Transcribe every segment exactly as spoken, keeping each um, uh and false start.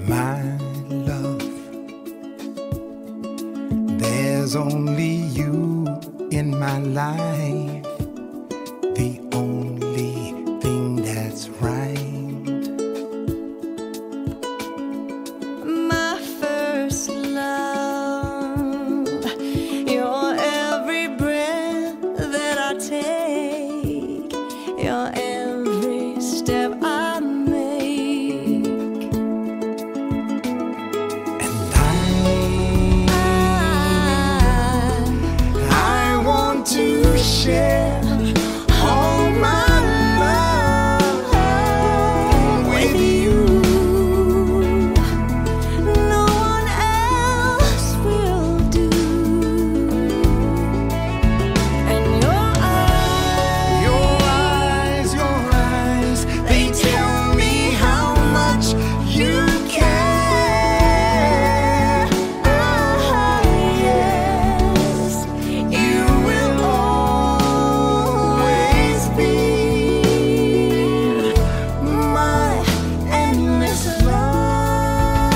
My love, there's only you in my life, the only thing that's right. My first love, you're every breath that I take, you're every step I make. And I, I, I want to share all my love with you. No one else will do. And your eyes, Your eyes, your eyes, they tell me how much you care. ah, yes, You will always be my endless love.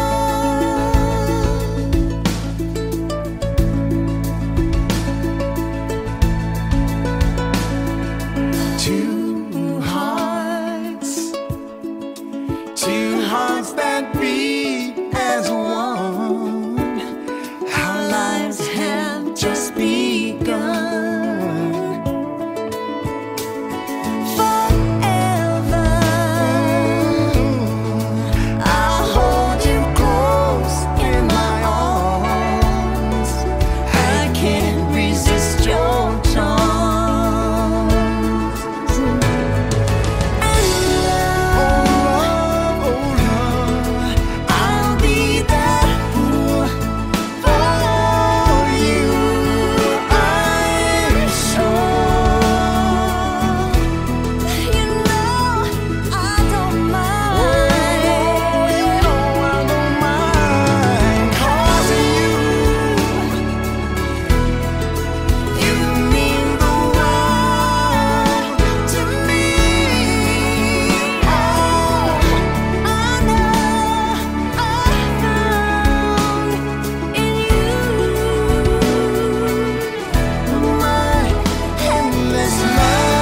Two hearts, two hearts that beat as one. Our lives have just begun. forever. I'll hold you close in my arms. I can't resist your charms. Oh love, oh love, I'll be that fool for you. I'm sure. You know I don't mind. Oh, you know I don't mind, 'cause you, you mean the world to me. Oh, I know I found in you my endless love.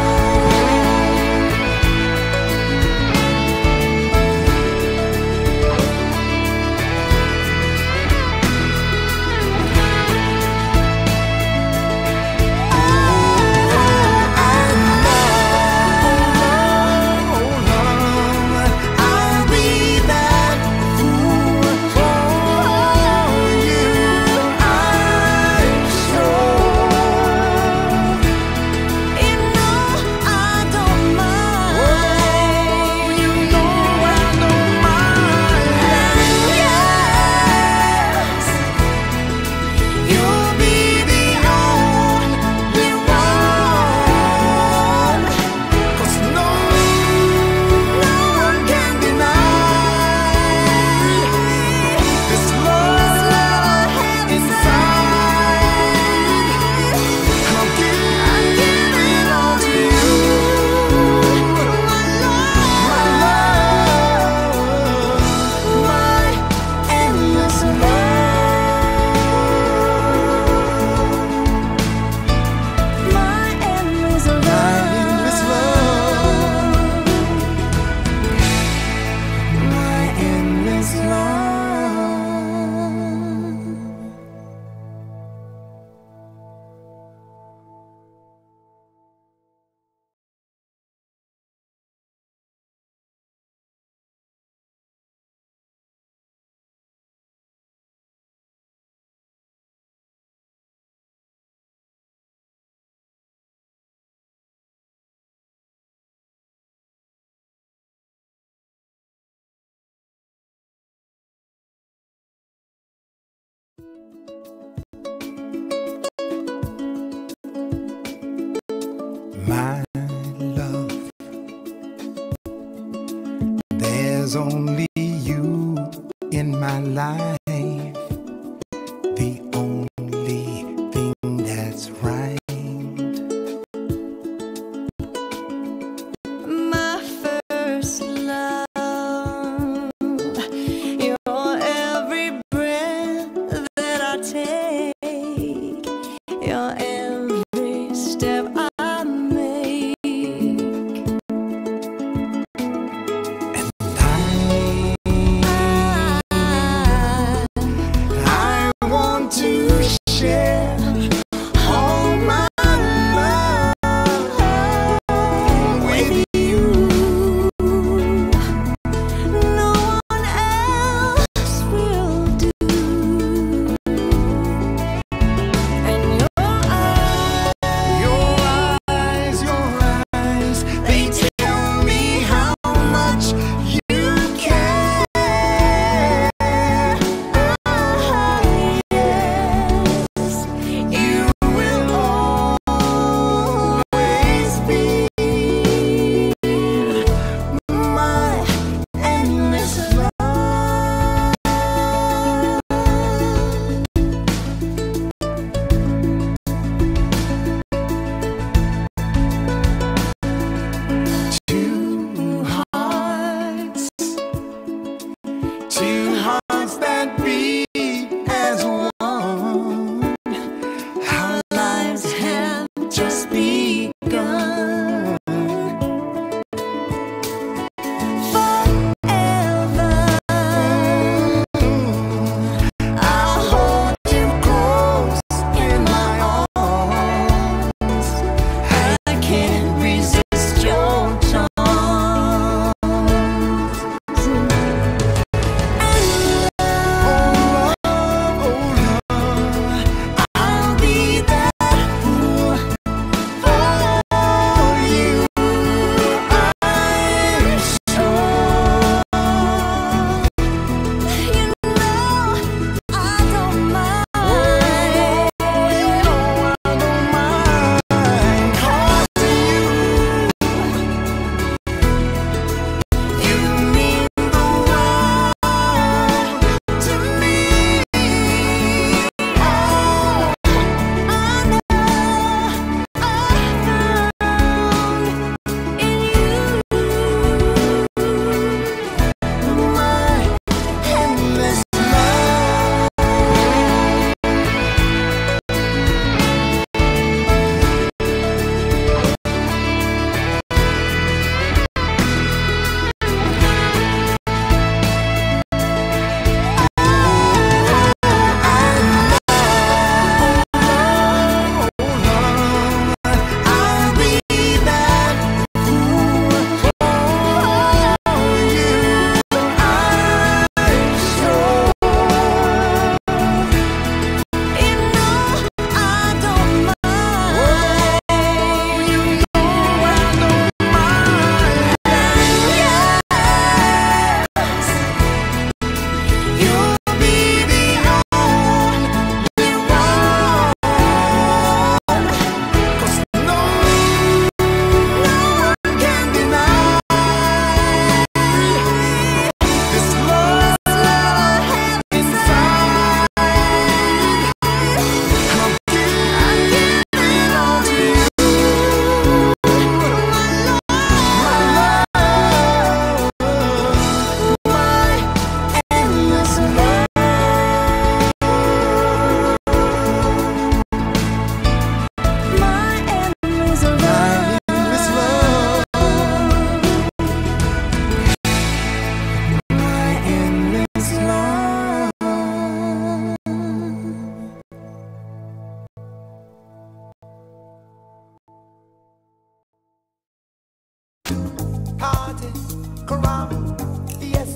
I'll be that fool for you. I'm sure. You know I don't mind. Oh, you know I don't mind. Yes, You'll be the only one, 'cause no, no one can deny this love inside. I'll give it all to you. My love, my endless love. my endless love. My endless love. My endless love. My love, there's only you in my life, the only thing that's right. My first love,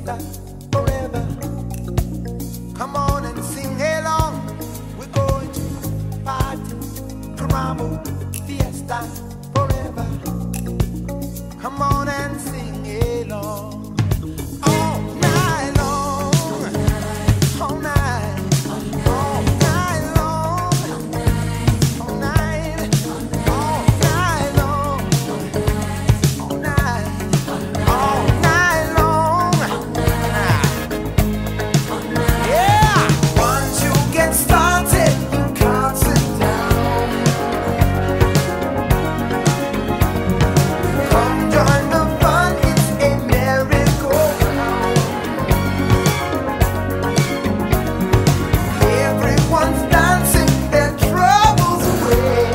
fiesta forever. Come on and sing along. We're going to party, caramba, fiesta forever. Come on and sing along. All night long, all night, all night long, all night, all night long, all night, all night long. Yeah, once you get started, you can't sit down. Come join the fun, it's a merry-go-round. Everyone's dancing their troubles away.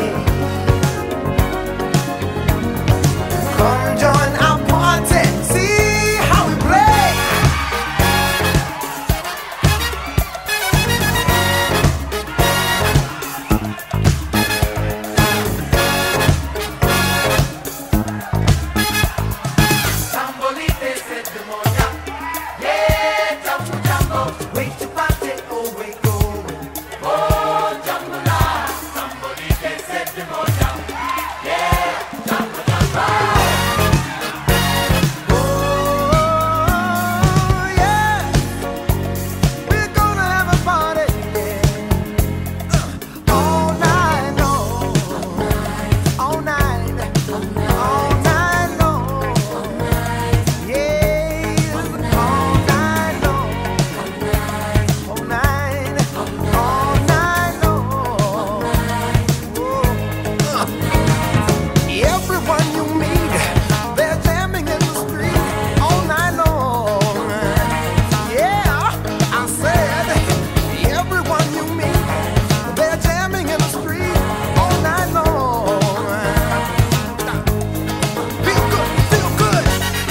Come join our party, see how we play. Tambolite said the moya, yeah, jambo jambo, wait to party, oh we going, oh jambo la. Tambolite said the moya, yeah, jambo jambo, oh yeah, we're gonna have a party, yeah, uh, all night long, all night, all night long. Yes, all night long, all night, all night long. Whoa. Everyone you meet, they're jamming in the street all night long. Yeah, I said, everyone you meet, they're jamming in the street all night long. Feel good, feel good.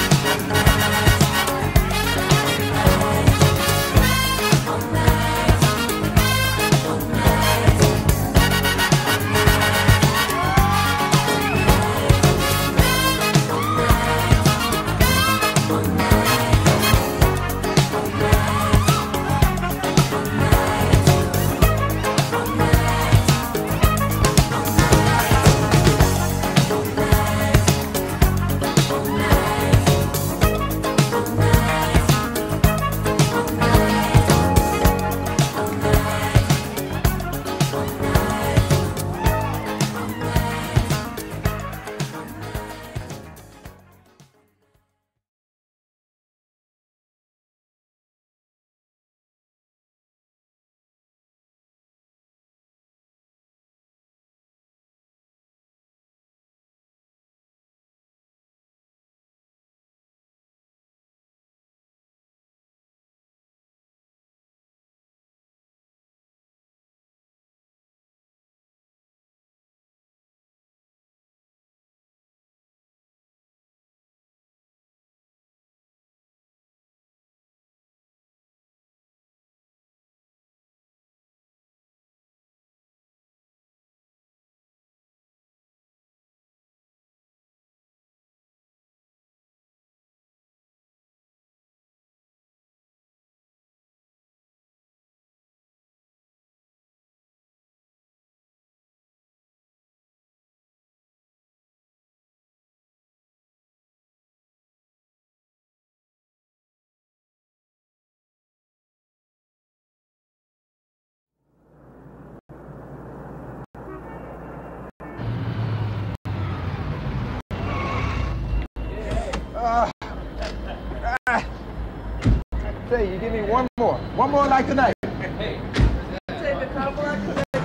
Say, you give me one more, one more like tonight. Hey, take a couple. Hey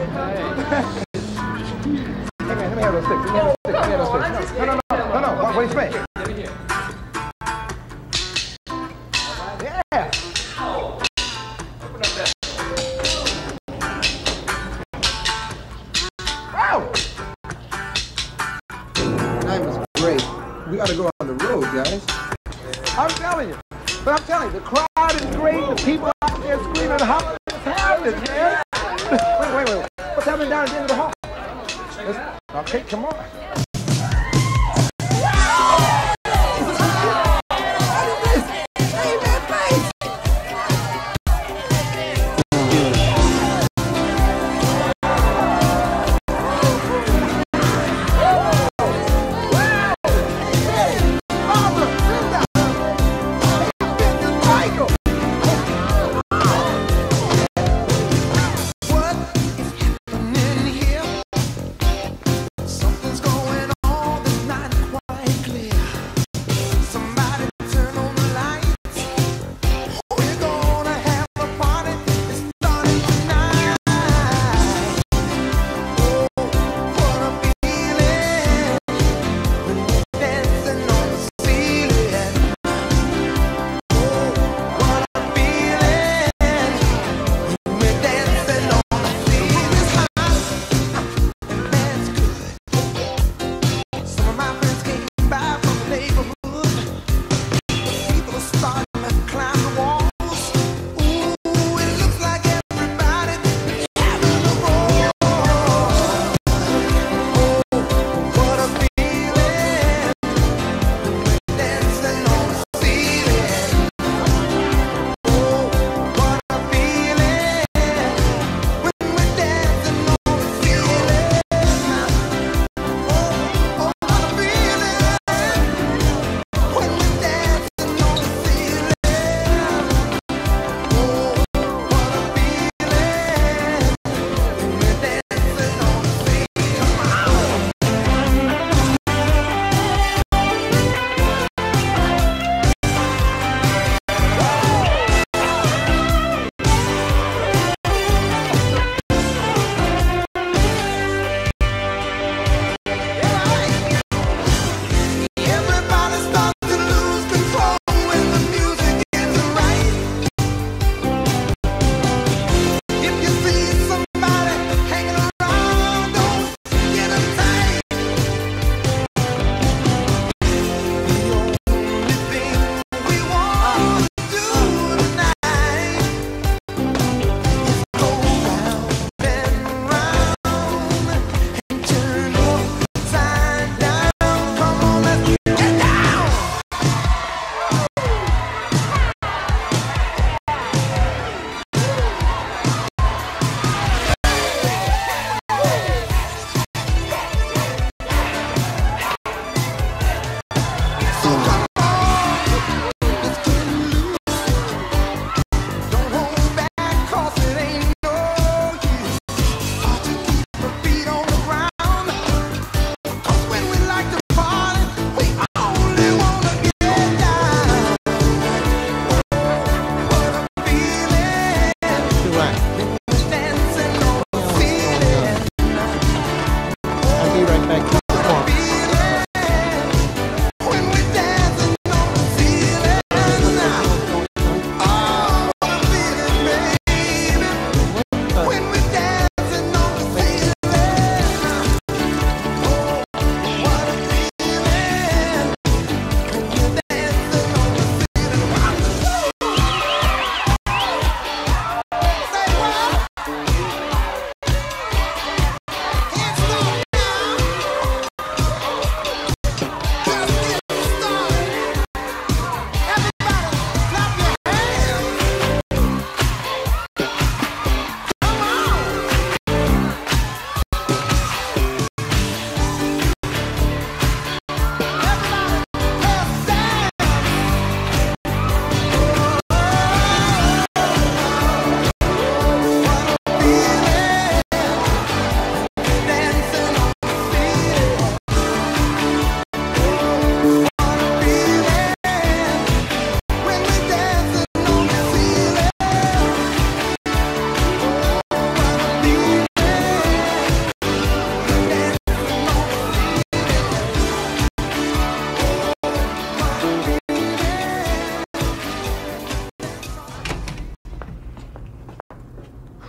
man, let me have those sticks. Let me have those sticks. Let me have those sticks. No, no, no, no, no, no. What do you say? Yeah. Open up that. Wow. Tonight was great. We gotta go on the road, guys. I'm telling you. But I'm telling you, the crowd is great. The people out there screaming, hollering. What's happening, man? Wait, wait, wait. What's happening down at the end of the hall? Let's, okay, come on. Hey, man.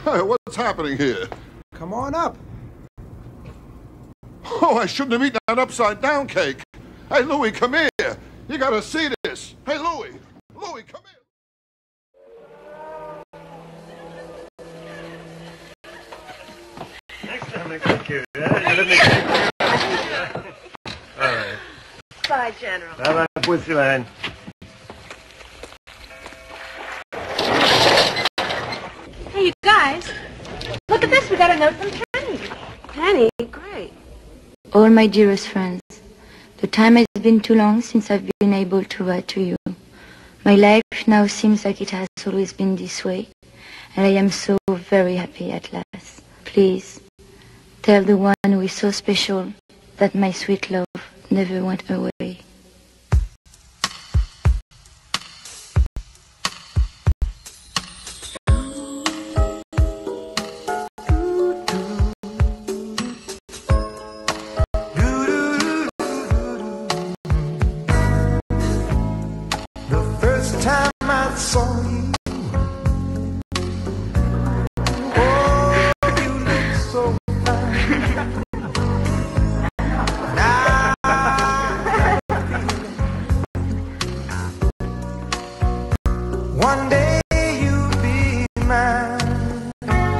Hey, what's happening here? Come on up. Oh, I shouldn't have eaten an upside-down cake. Hey, Louie, come here. You gotta see this. Hey, Louie. Louie, come here. Next time I thank you. Yeah? You let me take care of you. All right. Bye, General. Bye-bye, Pussy-land. Hey, you guys. Look at this. We got a note from Penny. Penny? Great. All my dearest friends, the time has been too long since I've been able to write to you. My life now seems like it has always been this way, and I am so very happy at last. Please, tell the one who is so special that my sweet love never went away. Time I saw you, oh, you look so fine. Now one day you'll be mine.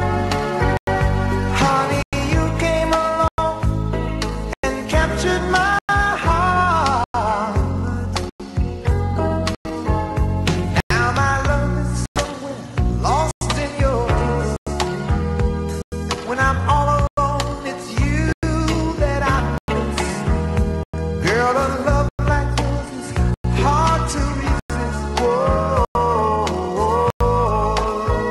Honey, you came along and captured my heart. When I'm all alone, it's you that I miss. Girl, a love like yours is hard to resist. Whoa, whoa, whoa.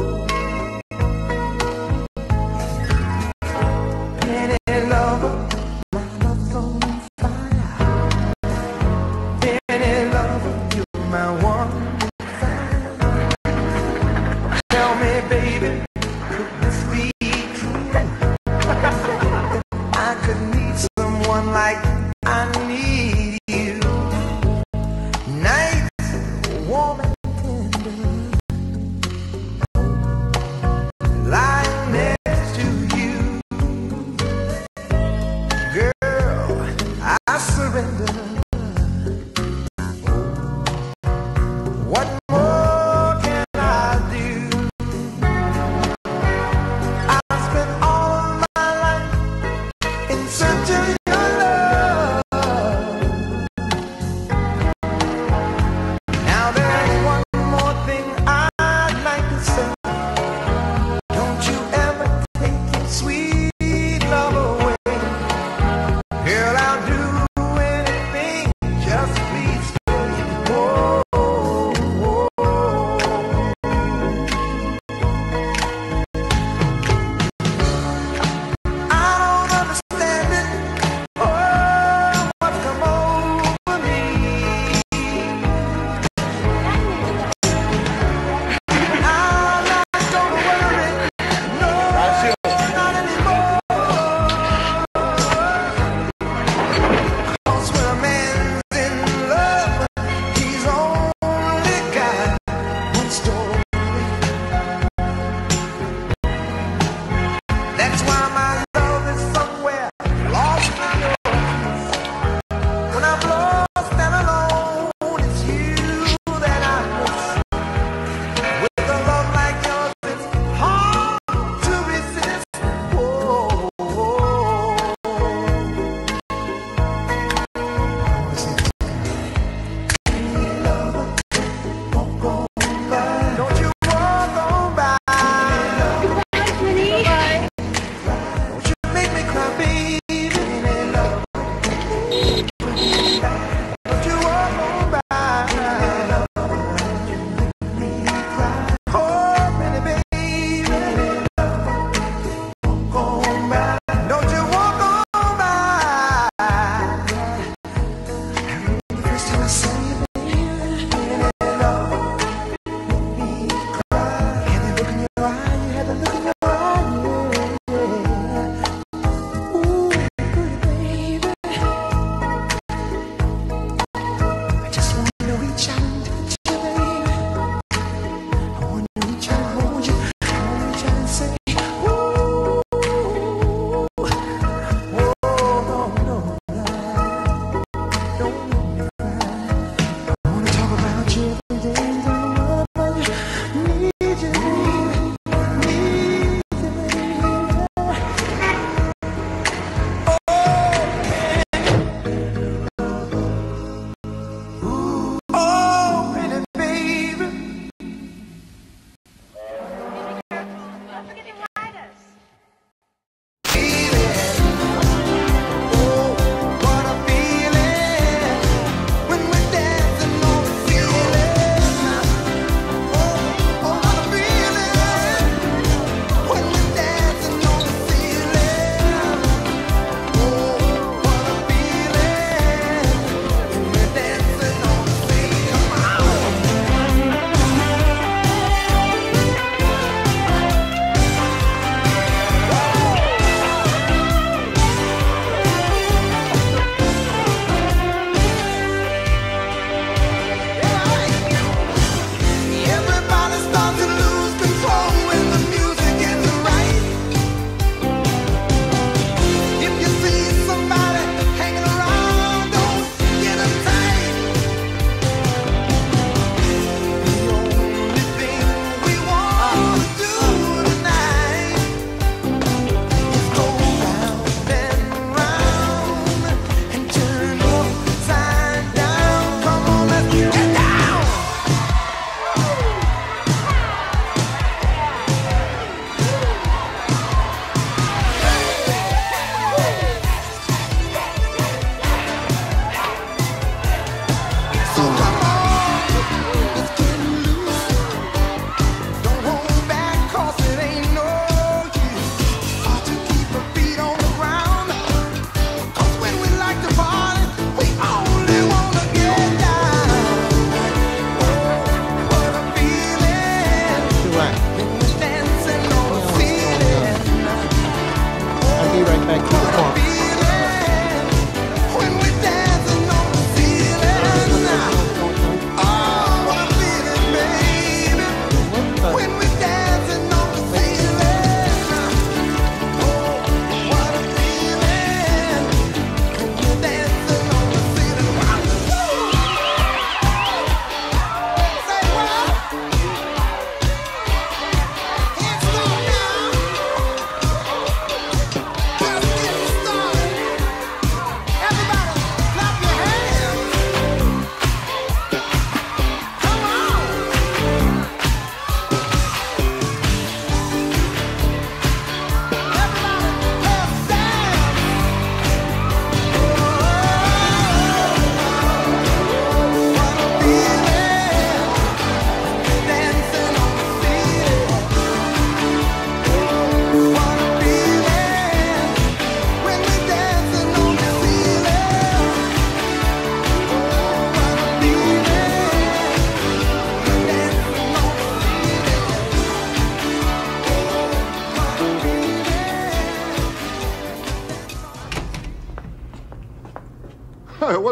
Penny lover, my love's on fire. Penny lover, you're my one desire. Tell me, baby, could this be? I could need someone like I need you. Night, warm and tender, lying next to you. Girl, I surrender. What more can I do?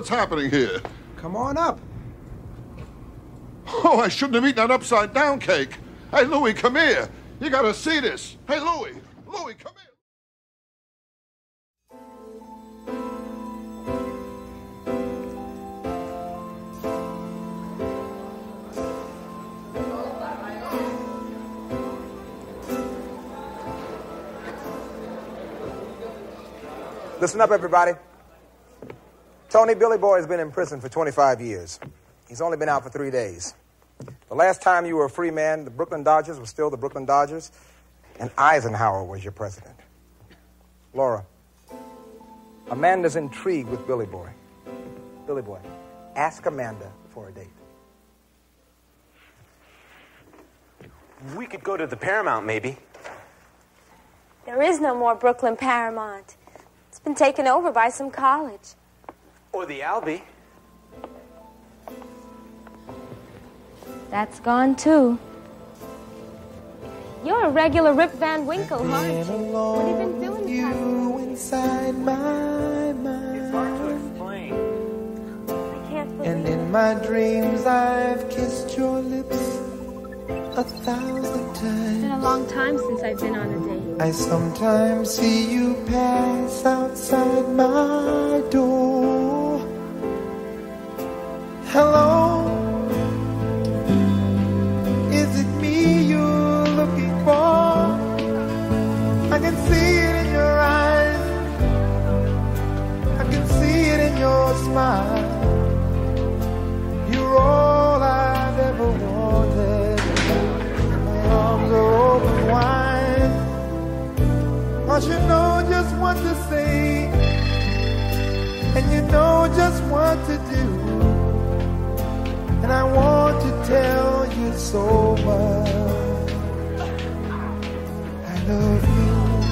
what's happening here. Come on up. Oh, I shouldn't have eaten that upside-down cake. Hey, Louie, come here. You gotta see this. Hey, Louie. Louie, come here. Listen up, everybody. Tony Billy Boy has been in prison for twenty-five years. He's only been out for three days. The last time you were a free man, the Brooklyn Dodgers were still the Brooklyn Dodgers, and Eisenhower was your president. Laura, Amanda's intrigued with Billy Boy. Billy Boy, ask Amanda for a date. We could go to the Paramount, maybe. There is no more Brooklyn Paramount. It's been taken over by some college. Or the Albee. That's gone, too. You're a regular Rip Van Winkle, aren't you? What have you been doing? You inside my mind. It's hard to explain. I can't believe And it. in my dreams I've kissed your lips a thousand It's been a times. long time since I've been on a date. I sometimes see you pass outside my door. Hello, is it me you're looking for? I can see it in your eyes, I can see it in your smile. You're all I've ever wanted. My arms are open wide, 'cause you know just what to say, and you know just what to do. And I want to tell you so much. I love you.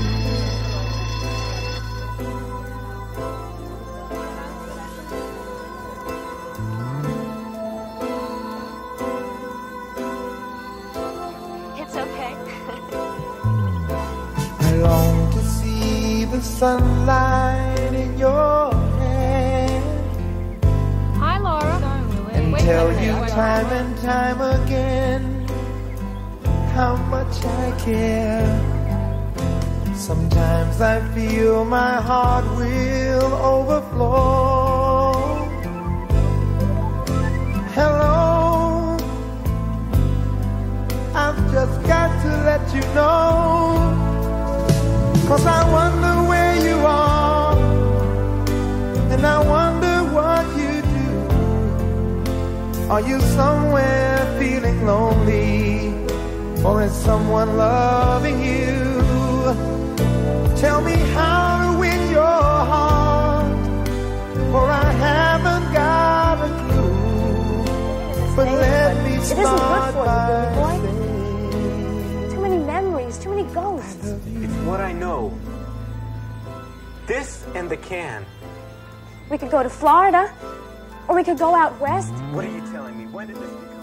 It's okay. I long to see the sunlight in your hand Hi, Laura. and tell you time and time again how much I care. Sometimes I feel my heart will overflow. Hello, I've just got to let you know, 'cause I wonder where you are, and I wonder what you do. Are you somewhere feeling lonely, or is someone loving you? Tell me how to win your heart, for I haven't got a clue. But let me It isn't good start for you, by Billy Boy. saying Too many memories, too many ghosts. It's what I know. This and the can. We could go to Florida, or we could go out west. What are you telling me? When did this become?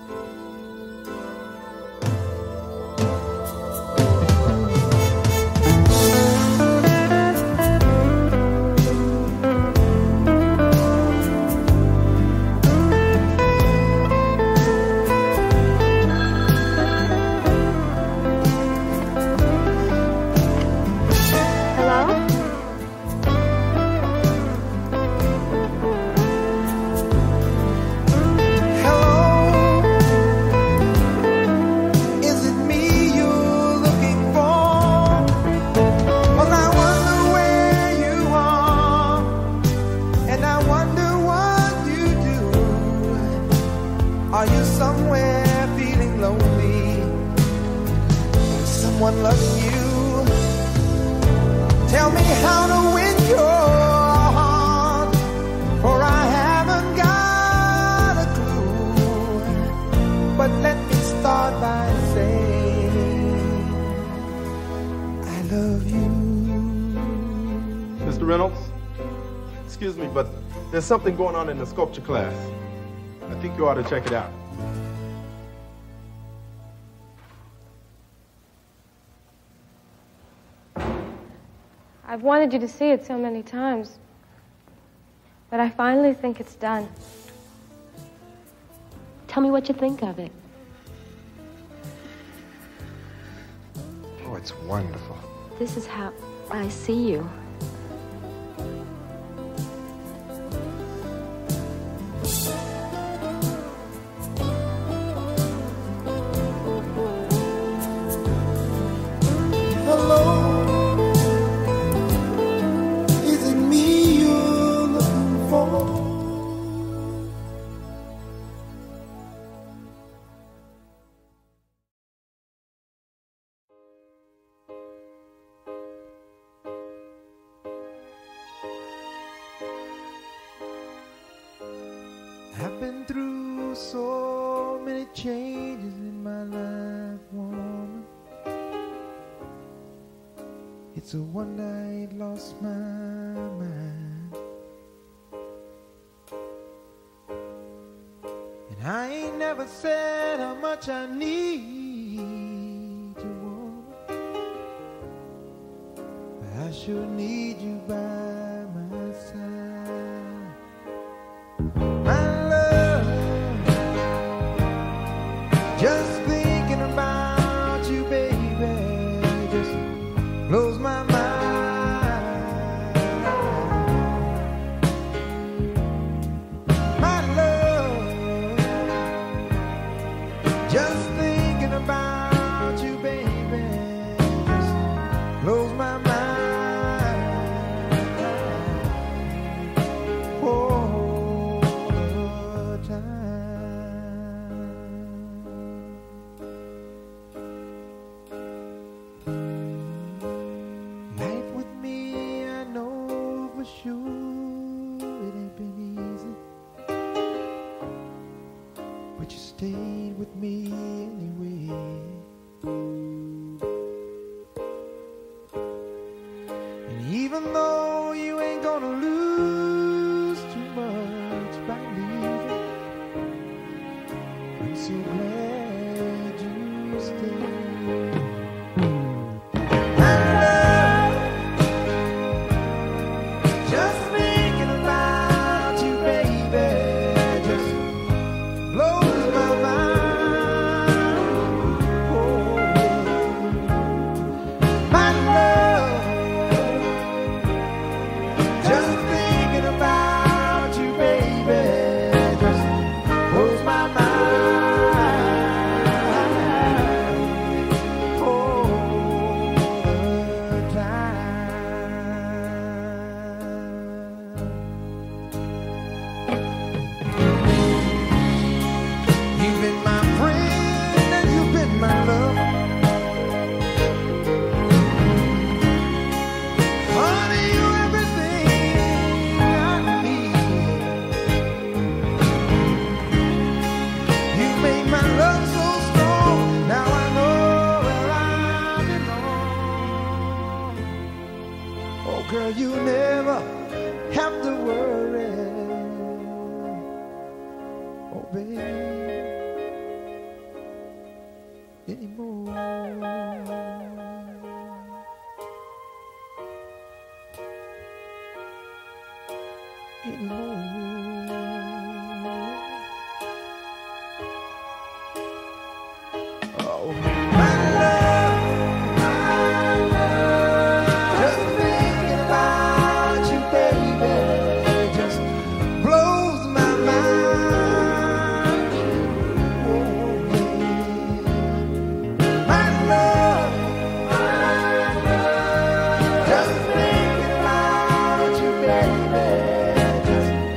Hello? hello. Is it me you're looking for? 'Cause I wonder where you are, and I wonder what you do. Are you somewhere feeling lonely? Is someone loving you? Tell me how to win your heart, for I haven't got a clue. But let me start by saying I love you. Mister Reynolds, excuse me, but there's something going on in the sculpture class. I think you ought to check it out. I've wanted you to see it so many times. But I finally think it's done. Tell me what you think of it. Oh, it's wonderful. This is how I see you. I've been through so many changes in my life, woman. It's a one night lost my mind, and I ain't never said how much I need you, woman, but I sure need you by my side. My just thinking about you, baby, just blows my mind. My love, just thinking about you, baby, just blows my mind. All the time. Life with me, I know for sure it ain't been easy, but you stayed with me anyway. And even though you ain't gonna lose too much by leaving, I'm so glad you stayed. Girl, you never have to worry, oh baby, anymore. Anymore. Oh, my love, my love, just thinking about you, baby, just blows my mind. Oh, yeah. My love, my love, just thinking about you, baby, just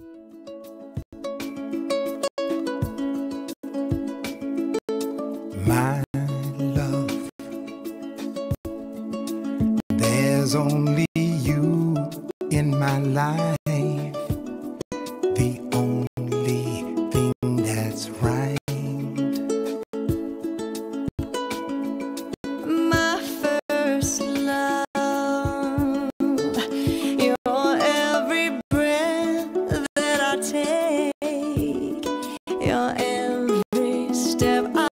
My love, there's only you in my life, the only thing that's right. My first love, you're every breath that I take, you're every step I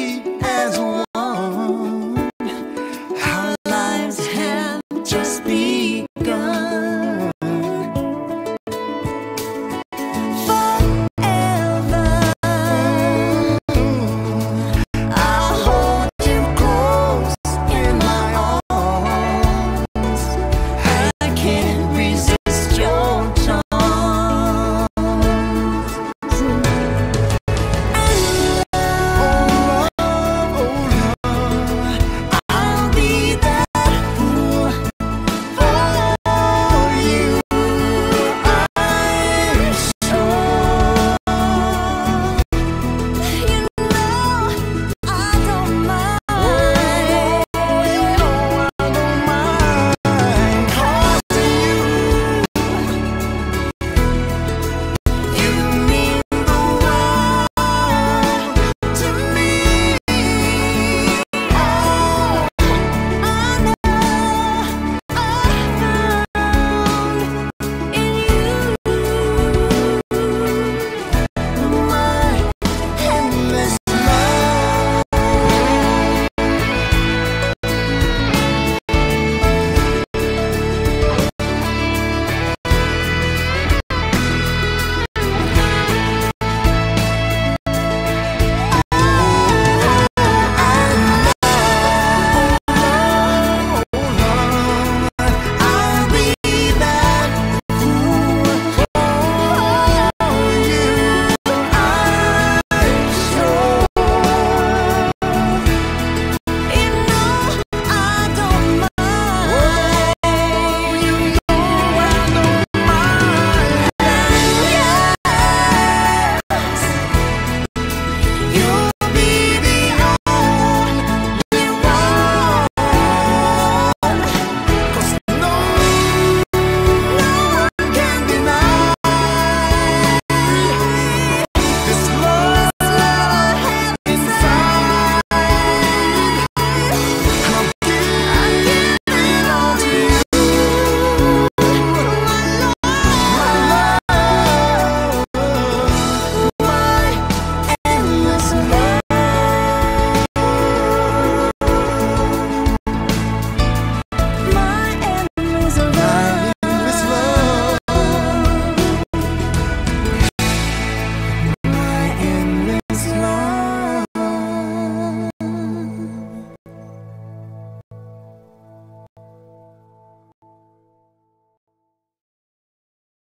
just be